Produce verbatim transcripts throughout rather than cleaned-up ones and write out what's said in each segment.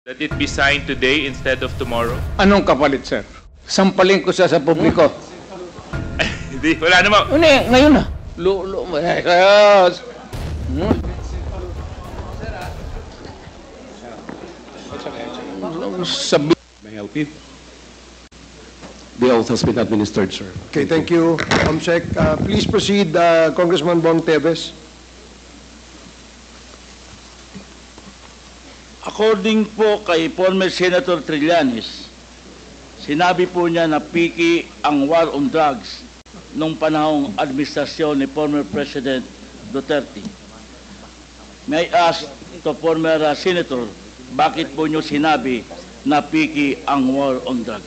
That it be signed today instead of tomorrow? Anong kapalit, sir? Sampalin ko siya sa publiko. Hindi, wala naman. Ano eh, ngayon na. Lulo mo. Yes. Hmm? Sabi. May I help you? The oath has been administered, sir. Okay, thank you, Comsec. Uh, please proceed, uh, Congressman Bong Teves. According po kay former Senator Trillanes, sinabi po niya na piki ang war on drugs nung panahong administrasyon ni former President Duterte. May I ask to former uh, Senator, bakit po niyo sinabi na piki ang war on drugs?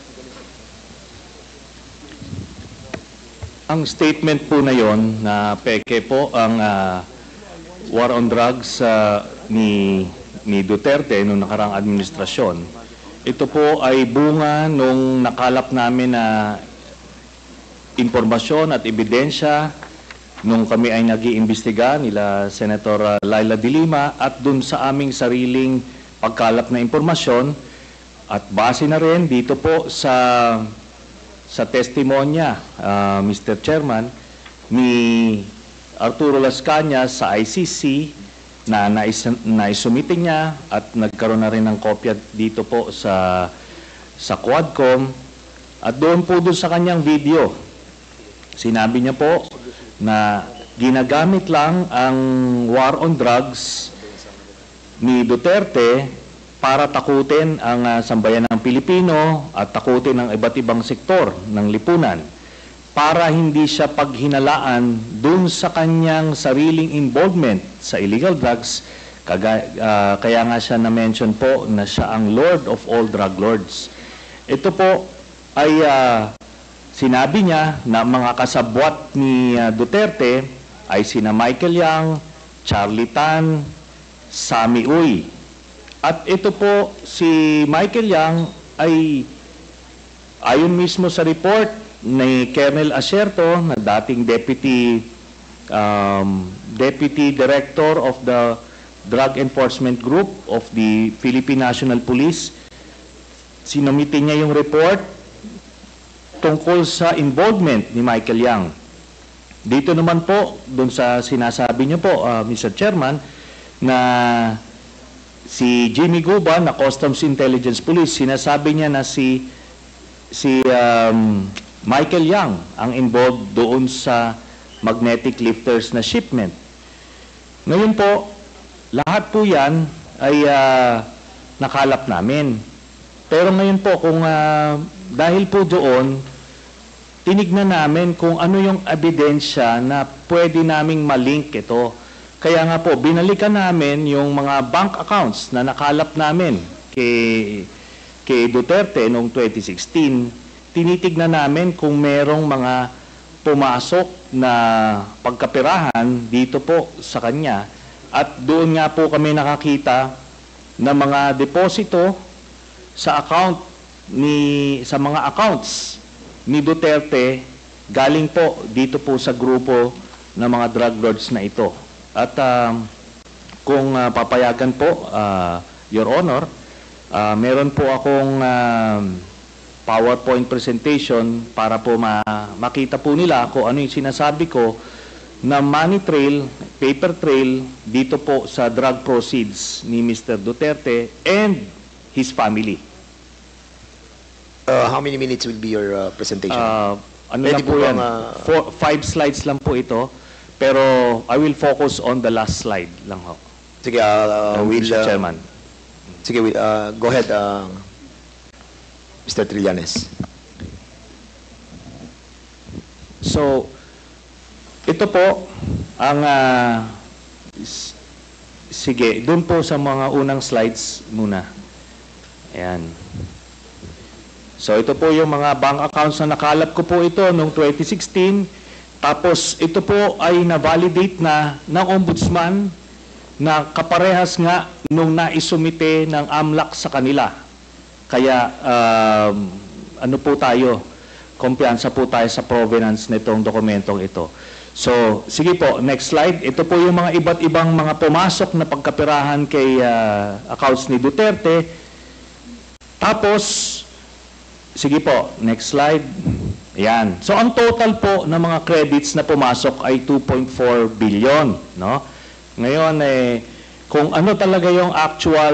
Ang statement po na yon na peke po ang uh, war on drugs uh, ni ni Duterte noong nakarang administrasyon. Ito po ay bunga nung nakalap namin na impormasyon at ebidensya nung kami ay nag-iimbestiga nila Senator Laila De Lima at dun sa aming sariling pagkalap na impormasyon at base na rin dito po sa sa testimonya, uh, Mister Chairman, ni Arturo Las Cañas sa I C C na nais, naisumite niya at nagkaroon na rin ng kopya dito po sa sa Quadcom at doon po doon sa kanyang video sinabi niya po na ginagamit lang ang war on drugs ni Duterte para takutin ang uh, sambayan ng Pilipino at takutin ang iba't ibang sektor ng lipunan para hindi siya paghinalaan dun sa kanyang sariling involvement sa illegal drugs. Kaga, uh, kaya nga siya na-mention po na siya ang Lord of all drug lords. Ito po ay uh, sinabi niya na mga kasabwat ni uh, Duterte ay sina Michael Yang, Charlie Tan, Sammy Uy. At ito po si Michael Yang ay ayon mismo sa report ni Colonel Acerto na dating deputy um, deputy director of the Drug Enforcement Group of the Philippine National Police. Sinumite niya yung report tungkol sa involvement ni Michael Yang. Dito naman po, dun sa sinasabi niyo po, uh, Mister Chairman, na si Jimmy Guba na Customs Intelligence Police, sinasabi niya na si si um, Michael Yang ang involved doon sa magnetic lifters na shipment. Ngayon po, lahat po yan ay uh, nakalap namin. Pero ngayon po, kung uh, dahil po doon, tinignan namin kung ano yung ebidensya na pwede naming malink ito. Kaya nga po, binalikan namin yung mga bank accounts na nakalap namin kay, kay Duterte noong twenty sixteen. Tinitignan namin kung merong mga pumasok na pagkapirahan dito po sa kanya. At doon nga po kami nakakita ng mga deposito sa account ni sa mga accounts ni Duterte galing po dito po sa grupo ng mga drug lords na ito. At um, kung uh, papayagan po, uh, Your Honor, uh, meron po akong uh, PowerPoint presentation para po ma makita po nila kung ano yung sinasabi ko na money trail, paper trail dito po sa drug proceeds ni Mister Duterte and his family. Uh, how many minutes will be your uh, presentation? Uh, ano Pwede lang po po yan? bang, uh, Four, five slides lang po ito. Pero I will focus on the last slide lang ho. Sige, uh, uh, Um, we'll, Mister uh, Chairman. Sige, we'll, uh, go ahead, uh, Mister Trillanes. So, ito po ang uh, sige, doon po sa mga unang slides muna. Ayan. So, ito po yung mga bank accounts na nakalap ko po ito noong twenty sixteen. Tapos, ito po ay na-validate na ng Ombudsman na kaparehas nga nung naisumite ng AMLAC sa kanila. Kaya, um, ano po tayo, kumpiyansa po tayo sa provenance nitong dokumentong ito. So, sige po, next slide. Ito po yung mga iba't ibang mga pumasok na pagkapirahan kay uh, accounts ni Duterte. Tapos, sige po, next slide. Ayan. So, ang total po ng mga credits na pumasok ay two point four billion. No? Ngayon, eh, kung ano talaga yung actual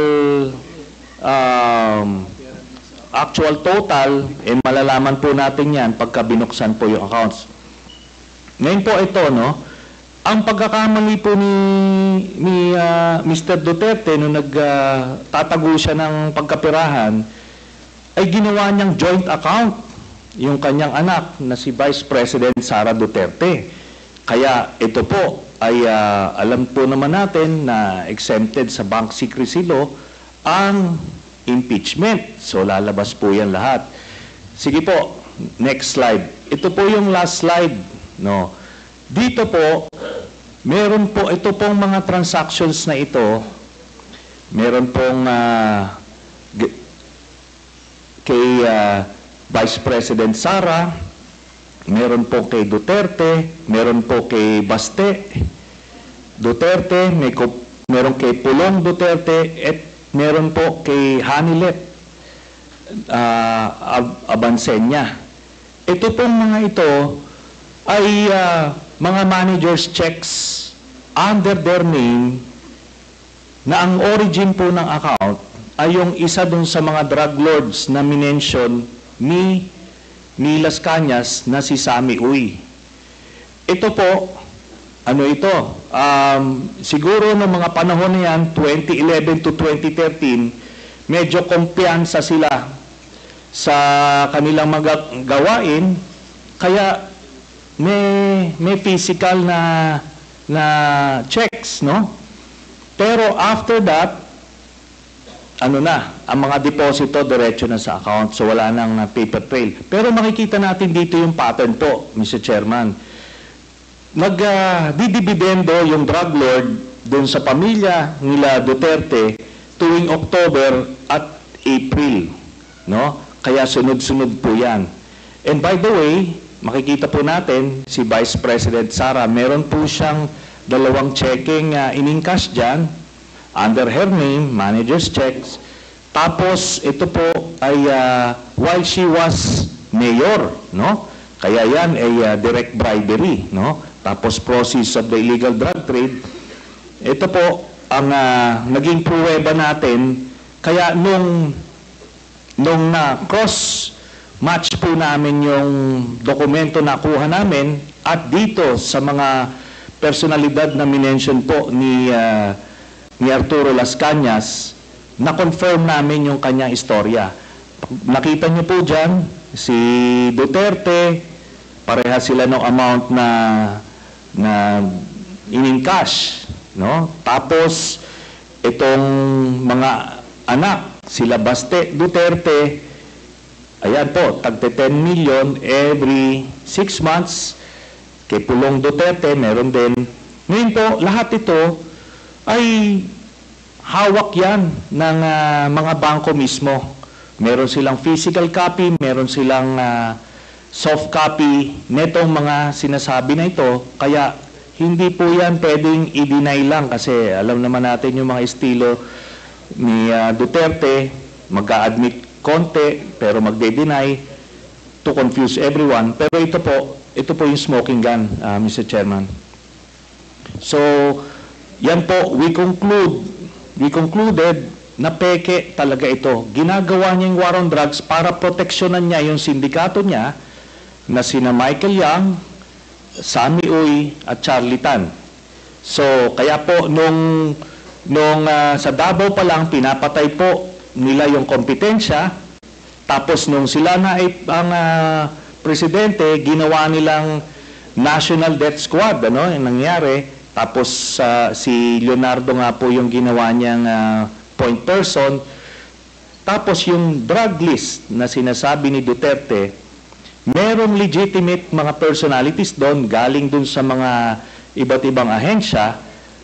um, actual total, eh, malalaman po natin yan pagka binuksan po yung accounts. Ngayon po ito, no? Ang pagkakamali po ni, ni uh, Mister Duterte nung nagtatago uh, siya ng pagkapirahan, ay ginawa niyang joint account yung kanyang anak na si Vice President Sara Duterte. Kaya ito po ay uh, alam po naman natin na exempted sa bank secrecy law ang impeachment. So lalabas po yan lahat. Sige po, next slide. Ito po yung last slide. No. Dito po, meron po, ito pong mga transactions na ito, meron pong uh, kay uh, Vice President Sara, meron po kay Duterte, meron po kay Baste Duterte, may meron kay Pulong Duterte, at meron po kay Hanilet uh, Ab Abansenya. Ito pong mga ito ay uh, mga managers checks under their name na ang origin po ng account ay yung isa dun sa mga drug lords na minention ni, ni Las Cañas na si Sammy Uy. Ito po, ano ito? Um, siguro noong mga panahon na yan, twenty eleven to twenty thirteen, medyo kumpiyansa sila sa kanilang mga gawain, kaya may may physical na na checks, no? Pero after that, ano na, ang mga deposito diretso na sa account, so wala nang paper trail. Pero makikita natin dito yung pattern po, Mister Chairman. Nag-didibidendo uh, yung drug lord doon sa pamilya nila Duterte tuwing October at April, no? Kaya sunod-sunod po yan. And by the way, makikita po natin si Vice President Sara, meron po siyang dalawang checking uh, in-encash dyan under her name, manager's checks. Tapos ito po ay uh, while she was mayor, no? Kaya yan ay uh, direct bribery, no? Tapos proceeds of the illegal drug trade. Ito po ang uh, naging pruweba natin. Kaya nung nung uh, cross match po namin yung dokumento na kuha namin at dito sa mga personalidad na minention po ni uh, ni Arturo Las Cañas, na-confirm namin yung kanyang istorya. Nakita niyo po dyan, si Duterte, pareha sila ng amount na na in-encash, no? Tapos itong mga anak, sila Baste Duterte, ayan po, tagte ten million every six months. Kay Pulong Duterte, meron din. Ngayon po, lahat ito ay hawak yan ng uh, mga bangko mismo. Meron silang physical copy, meron silang uh, soft copy netong mga sinasabi na ito. Kaya hindi po yan pwedeng i-deny lang kasi alam naman natin yung mga estilo ni uh, Duterte, mag-a-admit konti pero magde-deny to confuse everyone. Pero ito po, ito po yung smoking gun, uh, Mister Chairman. So, yan po, we conclude, we concluded na peke talaga ito. Ginagawa niya yung war on drugs para proteksyonan niya yung sindikato niya na sina Michael Yang, Sammy Uy, at Charlie Tan. So, kaya po, nung, nung uh, sa Davao pa lang, pinapatay po nila yung kompetensya. Tapos, nung sila na ay ang uh, presidente, ginawa nilang National Death Squad, ano, yung nangyari. Tapos, uh, si Leonardo nga po yung ginawa niyang uh, point person. Tapos, yung drug list na sinasabi ni Duterte, merong legitimate mga personalities doon, galing doon sa mga iba't ibang ahensya.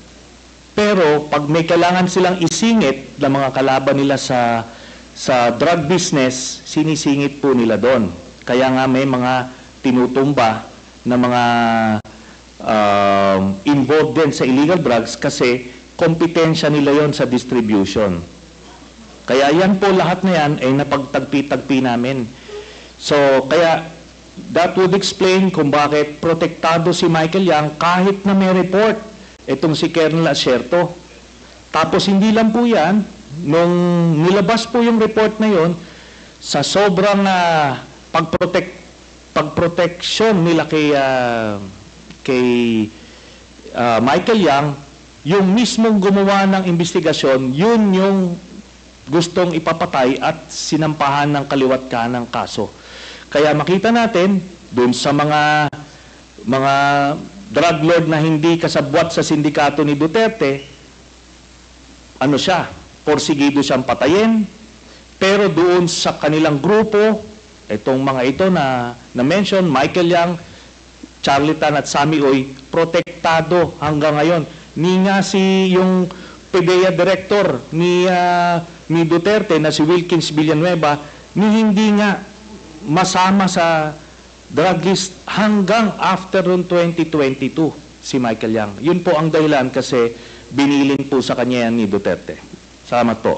Pero, pag may kailangan silang isingit na mga kalaban nila sa, sa drug business, sinisingit po nila doon. Kaya nga may mga tinutumba na mga um, involved din sa illegal drugs kasi kompetensya nila yon sa distribution. Kaya yan po lahat na yan ay napagtagpi-tagpi namin. So, kaya that would explain kung bakit protektado si Michael Yang kahit na may report itong si Colonel Asierto. Tapos hindi lang po yan, nung nilabas po yung report na yon, sa sobrang uh, pagprotect, pagproteksyon nila kay, uh, kay uh, Michael Yang, yung mismong gumawa ng investigasyon, yun yung gustong ipapatay at sinampahan ng kaliwat kanang kaso. Kaya makita natin, dun sa mga mga drug lord na hindi kasabwat sa sindikato ni Duterte, ano siya, porsigido siyang patayin, pero doon sa kanilang grupo, itong mga ito na na-mention, Michael Yang, Charlie Tan at Sammy Oy, protektado hanggang ngayon. Ni nga si yung P D E A director ni, uh, ni Duterte na si Wilkins Villanueva, ni hindi nga masama sa drug list hanggang after noong twenty twenty-two si Michael Yang. Yun po ang dahilan kasi binilin po sa kanya yan ni Duterte. Salamat po.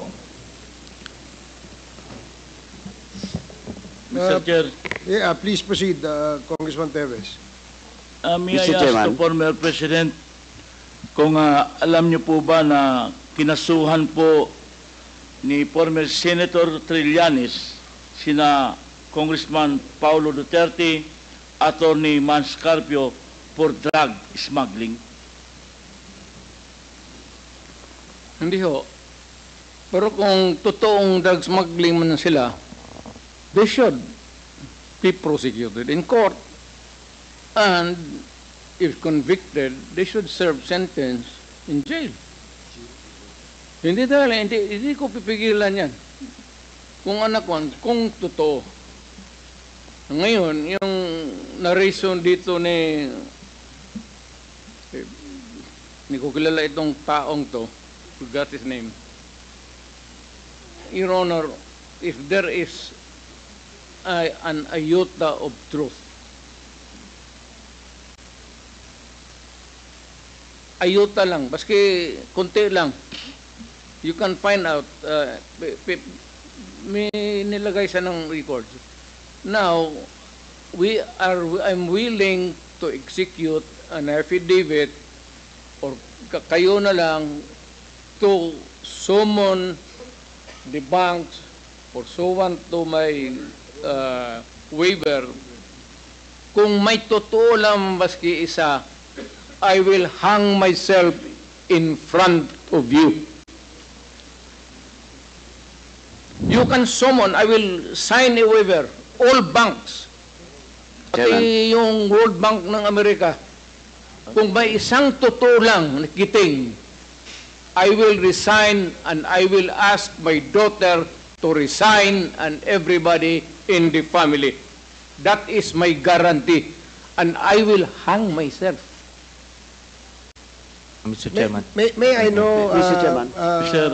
Mister Chair, Yeah, please proceed, uh, Congressman Teves. uh, may I Mister ask Chairman. the former President kung uh, alam niyo po ba na kinasuhan po ni former Senator Trillanes sina Congressman Paulo Duterte, Attorney Mans Carpio for drug smuggling? Hindi ho. Pero kung totoong drug smuggling man sila, they should be prosecuted in court. And if convicted, they should serve sentence in jail. Hindi dahil, hindi, hindi ko pipigilan yan. Kung anak ko, kung totoo. Ngayon, yung na-reason dito ni hindi ko kilala itong taong to, forgot his name. Your Honor, if there is a, an iota of truth, iota lang, baski konti lang, you can find out, uh, may nilagay siya ng records. Now, we are, I'm willing to execute an affidavit or kayo na lang to summon the banks pursuant to my uh, waiver. Kung may totoo lang baski isa, I will hang myself in front of you. You can summon, I will sign a waiver, all banks, pati yung World Bank ng Amerika. Kung may isang totoo lang nakiting, I will resign and I will ask my daughter to resign and everybody in the family. That is my guarantee. And I will hang myself. Mister May, Chairman. may, may I know... Uh, Mister Chairman. Uh, Sir.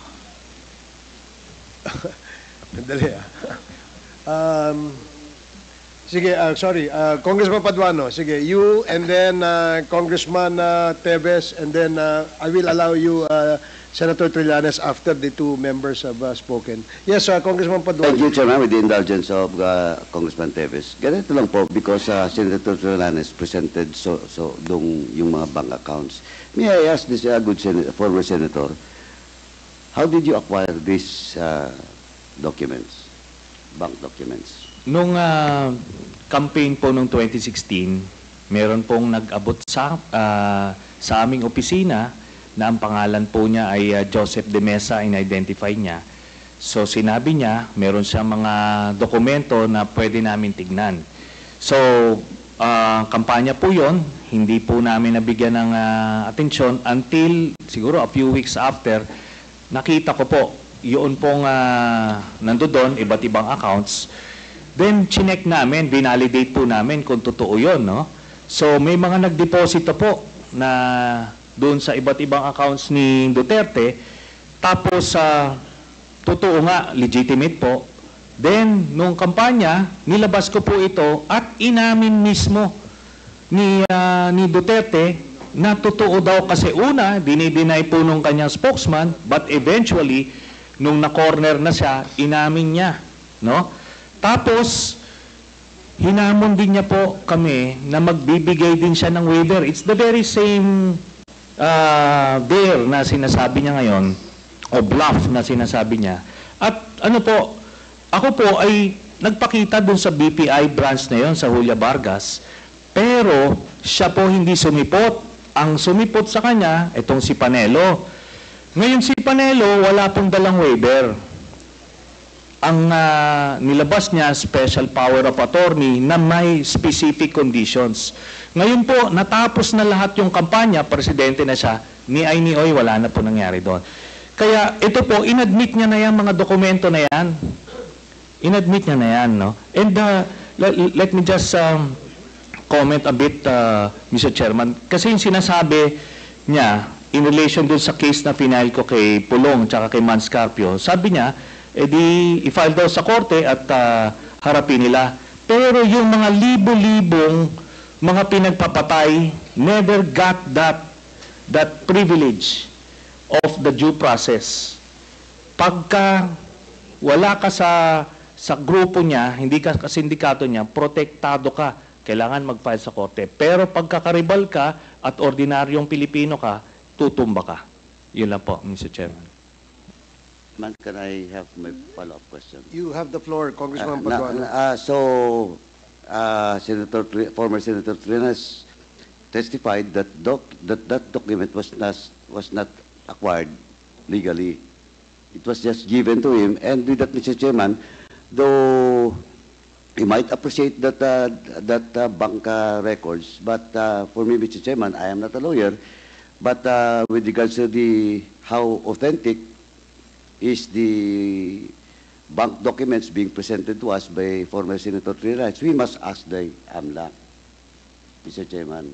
Dali ah. Um, sige, uh, sorry. Uh, Congressman Paduano, sige. You and then uh, Congressman uh, Teves and then uh, I will allow you, uh, Senator Trillanes, after the two members have uh, spoken. Yes, uh, Congressman Paduano. Thank you, Chairman, with the indulgence of uh, Congressman Teves. Ganito lang po, because uh, Senator Trillanes presented so, so dong yung mga bank accounts. May I ask this uh, good sen former senator, how did you acquire these uh, documents, bank documents? Nung uh, campaign po noong twenty sixteen, meron pong nag-abot sa, uh, sa aming opisina na ang pangalan po niya ay uh, Joseph De Mesa, in-identify niya. So sinabi niya, meron siyang mga dokumento na pwede namin tignan. So, uh, kampanya po yon, hindi po namin nabigyan ng uh, atensyon until siguro a few weeks after, nakita ko po, yun pong uh, nandoon, iba't ibang accounts. Then, chinek namin, binalidate po namin kung totoo yun, no? So, may mga nagdeposito po na doon sa iba't ibang accounts ni Duterte. Tapos, uh, totoo nga, legitimate po. Then, nung kampanya, nilabas ko po ito at inamin mismo ni, ah, ni Duterte na totoo daw kasi una, dinideny po nung kanyang spokesman, but eventually, nung na-corner na siya, inamin niya. No? Tapos, hinamon din niya po kami na magbibigay din siya ng waiver. It's the very same uh, dare na sinasabi niya ngayon, o bluff na sinasabi niya. At ano po, ako po ay nagpakita dun sa B P I branch na yon sa Julia Vargas, pero siya po hindi sumipot. Ang sumipot sa kanya, itong si Panelo. Ngayon si Panelo, wala pong dalang waiver. Ang uh, nilabas niya, special power of attorney na may specific conditions. Ngayon po, natapos na lahat yung kampanya, presidente na siya, ni ay ni oy, wala na po nangyari doon. Kaya ito po, inadmit niya na yan, mga dokumento na yan. Inadmit niya na yan, no? And uh, let, let me just um, comment a bit, uh, Mister Chairman. Kasi yung sinasabi niya, in relation dun sa case na final ko kay Pulong at kay Manscarpio, sabi niya, edi i-file daw sa korte at uh, harapin nila. Pero yung mga libo-libong mga pinagpapatay never got that that privilege of the due process. Pagka wala ka sa sa grupo niya, hindi ka sa sindikato niya, protektado ka. Kailangan mag-file sa korte. Pero pagkakaribal ka at ordinaryong Pilipino ka, tutumba ka. Yun lang po, Mister Chairman. Man, can I have my follow-up question? You have the floor, Congressman Uh, na- Paduano. uh, so, uh, Senator, Tri- former Senator Trinas testified that doc, that that document was not was not acquired legally. It was just given to him, and with that, Mister Chairman, though you might appreciate that uh, that uh, bank uh, records, but uh, for me, Mister Chairman, I am not a lawyer, but uh, with regards to the how authentic is the bank documents being presented to us by former Senator Trinas, we must ask the AMLAC, Mister Chairman.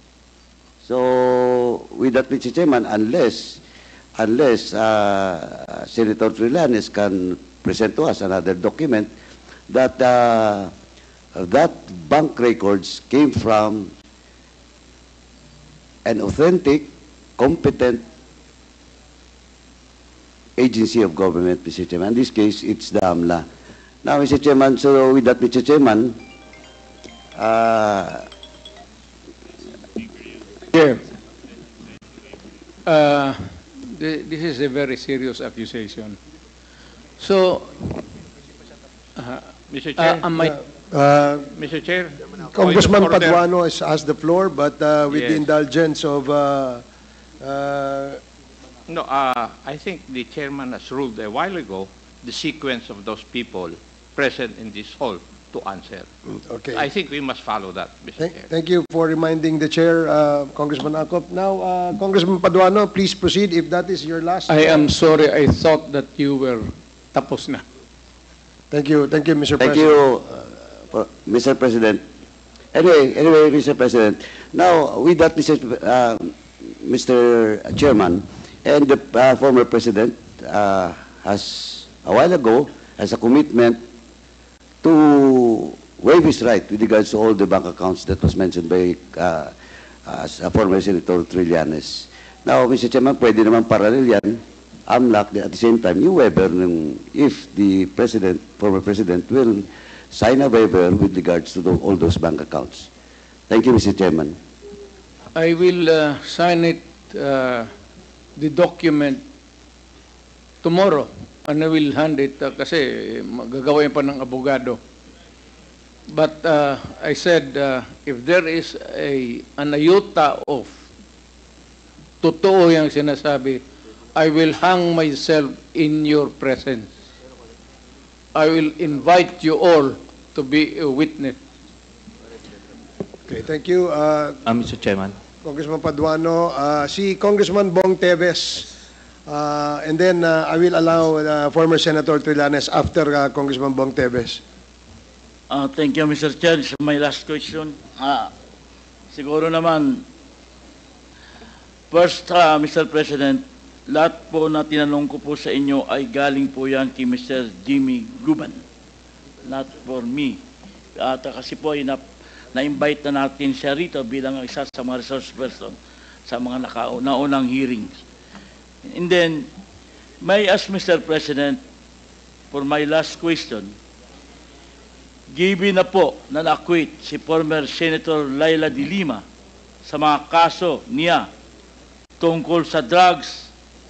So, with that, Mister Chairman, unless unless uh, Senator Trillanes can present to us another document that uh, that bank records came from an authentic, competent agency of government, Mister Chairman. In this case, it's the AMLA. Now, Mister Chairman, so with that, Mister Chairman, uh, Chair, uh, th- this is a very serious accusation. So, uh, Mister Chair, uh, am I, Uh, Mister Chair, Congressman point of order. Paduano has asked the floor, but uh, with the Yes. indulgence of uh, uh, No, uh, I think the chairman has ruled a while ago the sequence of those people present in this hall to answer. okay. I think we must follow that, Mister Thank, Chair. thank you for reminding the chair, uh, Congressman Acop. Now, uh, Congressman Paduano, please proceed if that is your last. I am sorry, I thought that you were tapos na. Thank you, thank you, Mister thank President. you, uh, for- Mister President. Anyway, anyway, Mister President. Now, with that, Mister P- Uh, Mister Chairman, and the uh, former President uh, has a while ago has a commitment to waive his right with regards to all the bank accounts that was mentioned by uh, uh, former Senator Trillanes. Now, Mister Chairman, pwede naman parallel yan, AMLAC, at the same time, yung waiver ng, if the President, former President, will sign a waiver with regards to the, all those bank accounts. Thank you, Mister Chairman. I will uh, sign it, uh, the document tomorrow, and I will hand it uh, kasi gagawin pa ng abogado. But uh, I said, uh, if there is a an iota of totoo yung sinasabi, I will hang myself in your presence. I will invite you all to be a witness. Okay, thank you, uh, Ah, Mister Chairman. Congressman Paduano. Uh, si Congressman Bong Teves, uh, and then uh, I will allow uh, former Senator Trillanes after uh, Congressman Bong Teves. Uh, thank you, Mister Chair. So my last question. Uh, siguro naman, first, uh, Mister President, lahat po na tinanong ko po sa inyo ay galing po yan kay Mister Jimmy Guban. Not for me. At uh, kasi po ay nap, na-invite na natin siya rito bilang isa sa mga resource person sa mga naka- naunang hearings. And then, may I ask Mister President, for my last question, given na po na na-acquit si former Senator Laila de Lima sa mga kaso niya tungkol sa drugs,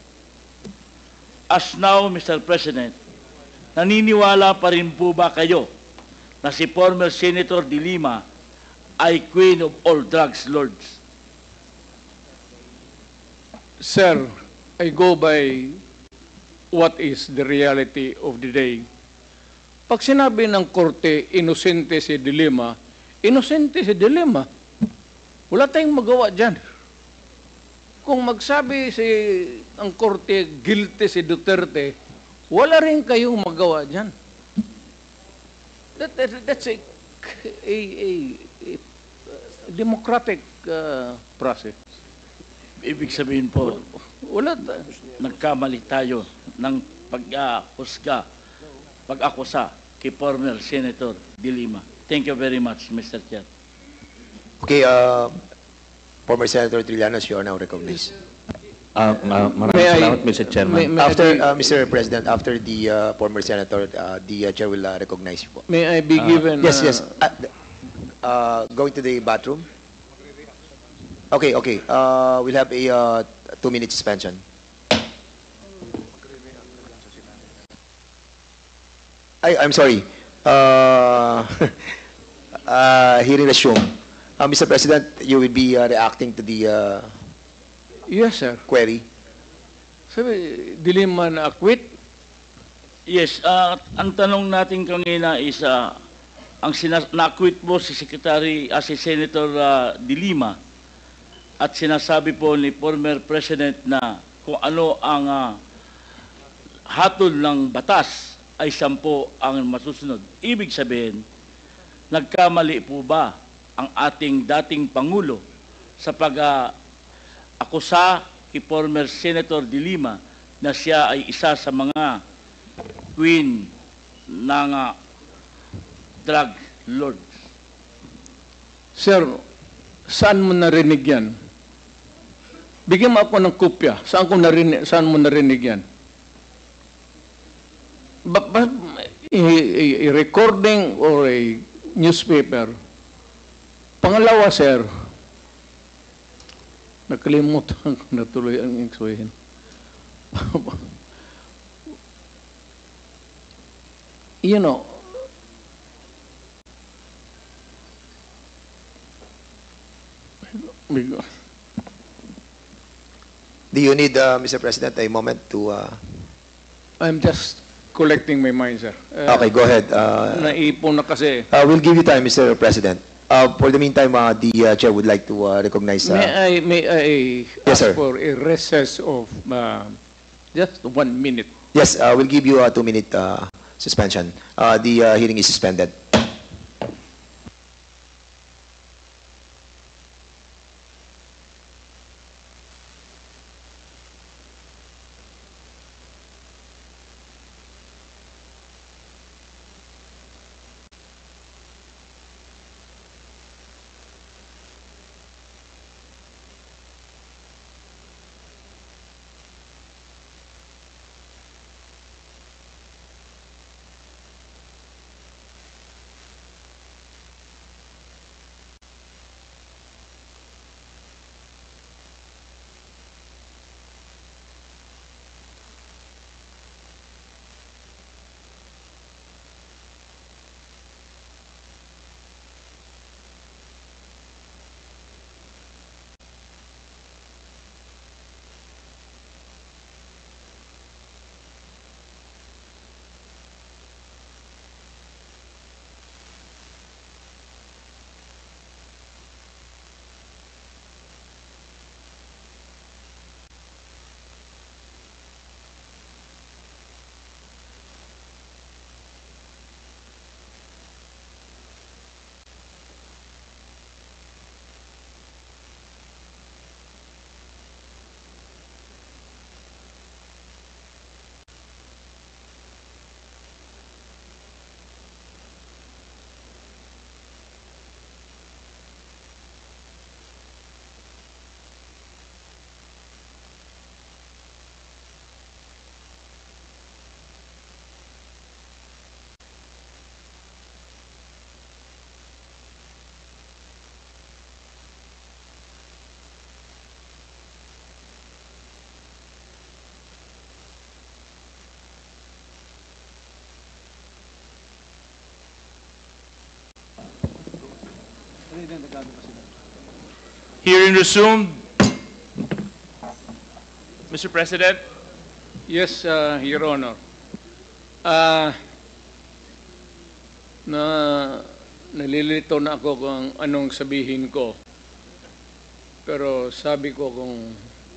as now, Mister President, naniniwala pa rin po ba kayo na si former Senator de Lima ay queen of all drugs lords? Sir, I go by what is the reality of the day. Pag sinabi ng korte, inosente si De Lima, inosente si De Lima. Wala tayong magawa dyan. Kung magsabi si ang korte, guilty si Duterte, wala rin kayong magawa dyan. That, that, that's a, a, a, a democratic uh, process. Ibig sabihin po, Wala ta- nagkamali tayo ng pag-ahusga, pag-akusa kay former Senator de Lima. Thank you very much, Mister Chair. Okay, uh, former Senator Trillanes, you are now recognized. Ah, ma- maraming May I- salamat, Mister Chairman. may- may I After, be- uh, Mister President, after the uh, former Senator, uh, the uh, Chair will uh, recognize you po. May I be given... Yes, uh, yes. Uh, uh, going to the bathroom? Okay, okay. Uh, we'll have a uh, two-minute suspension. I, I'm sorry. Uh, uh, hearing resume. Uh, Mister President, you will be uh, reacting to the uh, Yes, sir. query. Sabi, De Lima na acquit. Yes, uh, ang tanong natin kanina is, uh, ang sinas- na-acquit po si Secretary, uh, si Senator uh, de Lima, at sinasabi po ni former President na kung ano ang uh, hatol ng batas ay sampo ang masusunod. Ibig sabihin, nagkamali po ba ang ating dating Pangulo sa pag-akusa kay former Senator de Lima na siya ay isa sa mga queen ng uh, drug lords? Sir, saan mo narinig yan? Bigyan mo ako ng kopya. Saan, ko narinig, saan mo narinig yan? Ba, ba, a, a, a recording or a newspaper. Pangalawa, sir, nakalimutan ko na tuloy ang iksuhin. You know, Do you need, uh, Mister President, a moment to... Uh... I'm just collecting my mind, sir. Uh, Okay, go ahead. Uh, Naipon na kasi. uh, we'll give you time, Mister President. Uh, for the meantime, uh, the uh, Chair would like to uh, recognize... Uh, May I, may I Yes, ask sir. for a recess of uh, just one minute? Yes, uh, we'll give you a two-minute uh, suspension. Uh, the uh, hearing is suspended. Hearing resumed. Mister President, Yes, uh, Your Honor. Ah, na nalilito na ako kung anong sabihin ko. Pero sabi ko kung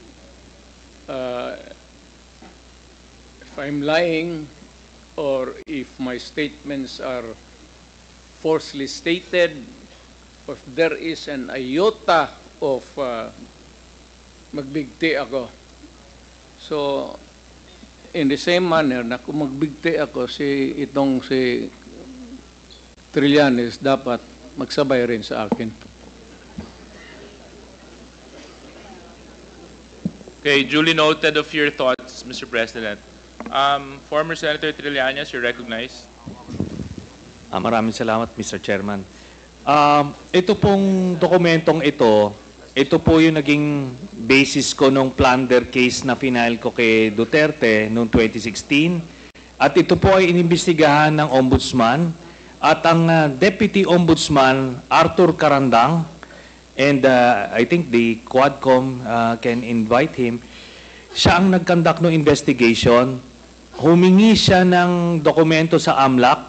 ah, if I'm lying or if my statements are falsely stated, or if there is an iota of uh, magbigti ako. So, in the same manner na kung magbigti ako si itong si Trillanes, dapat magsabay rin sa akin. okay, duly noted of your thoughts, Mister President. Um, former Senator Trillanes, you're recognized. Ah, maraming salamat, Mister Chairman. Um, ito pong dokumentong ito, ito po yung naging basis ko nung plunder case na final ko kay Duterte noong twenty sixteen. At ito po ay inimbestigahan ng Ombudsman at ang uh, Deputy Ombudsman Arthur Carandang, and uh, I think the Quadcom uh, can invite him. Siya ang nagkandak ng investigation. Humingi siya ng dokumento sa AMLAC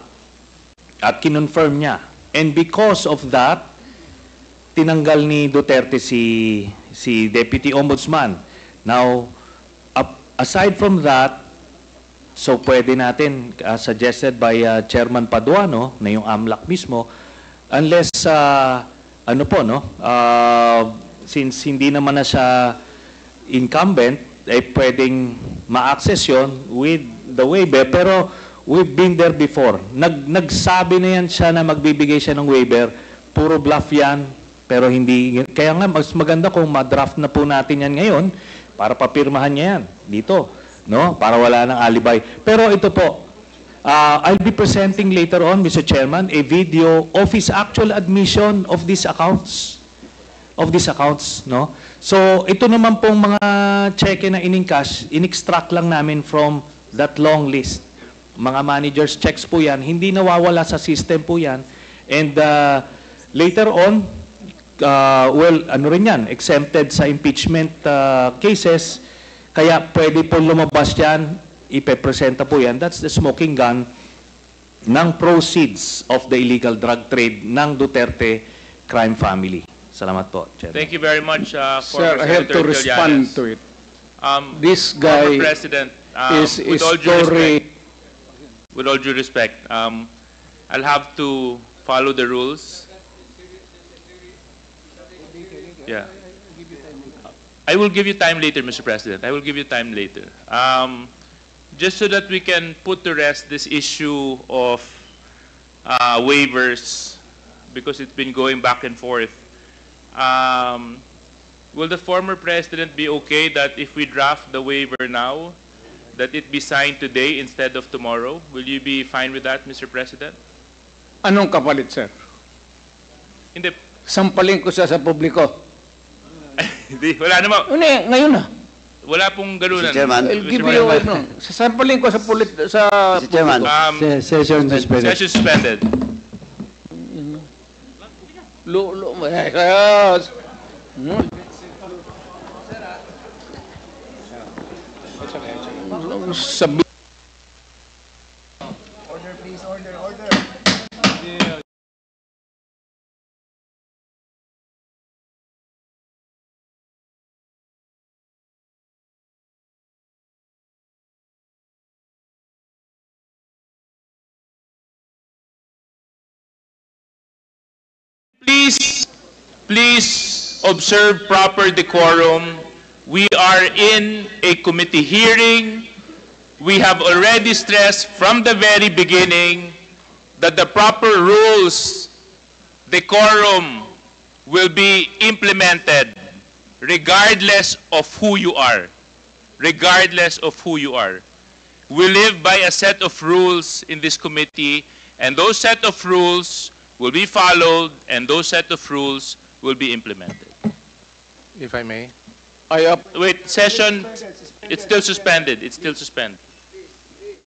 at kinonfirm niya. And because of that, tinanggal ni Duterte si si Deputy Ombudsman. Now, up, aside from that, so pwede natin, uh, suggested by uh, Chairman Paduano, na yung AMLAC mismo, unless, uh, ano po, no, uh, since hindi naman na siya incumbent, ay eh, pwedeng ma-access yun with the waiver. Pero we've been there before. Nag, nagsabi na yan siya na magbibigay siya ng waiver. Puro bluff yan. Pero hindi, kaya nga mas maganda kung ma-draft na po natin yan ngayon para papirmahan niya yan dito, no? Para wala nang alibay. Pero ito po, uh, I'll be presenting later on, Mister Chairman, a video of his actual admission of these accounts. Of these accounts, no? So, ito naman pong mga cheque na in-encash, in-extract lang namin from that long list. Mga managers checks po yan, hindi nawawala sa system po yan. And uh, later on, Uh, well, ano rin yan, exempted sa impeachment uh, cases, kaya pwede po lumabas yan, ipepresenta po yan. That's the smoking gun ng proceeds of the illegal drug trade ng Duterte crime family. Salamat po, Chairman. Thank you very much, uh, Sir, former I have Senator to respond Trillanes. to it. Um, This former guy President, um, is with is all due story. respect, with all due respect, um, I'll have to follow the rules. Yeah. I will give you time later, Mister President. I will give you time later. Um, just so that we can put to rest this issue of uh, waivers, because it's been going back and forth. Um, will the former President be okay that if we draft the waiver now, that it be signed today instead of tomorrow? Will you be fine with that, Mister President? Anong kapalit, sir? Hindi. Sampalin ko siya sa publiko. Hindi, wala naman. Ano, ngayon na. Wala pong ganunan. Mister Chairman. I'll give you, ano, sasampalin ko sa pulit, sa Mister Chairman. publiko. Um, Session suspended. session suspended. Lo, lo, eh, kaya, hmm. Sabi, Please, please observe proper decorum. We are in a committee hearing. We have already stressed from the very beginning that the proper rules, decorum, will be implemented regardless of who you are. Regardless of who you are. We live by a set of rules in this committee, and those set of rules will be followed, and those set of rules will be implemented. If I may. I up. Wait, session, it's still suspended. It's still suspended.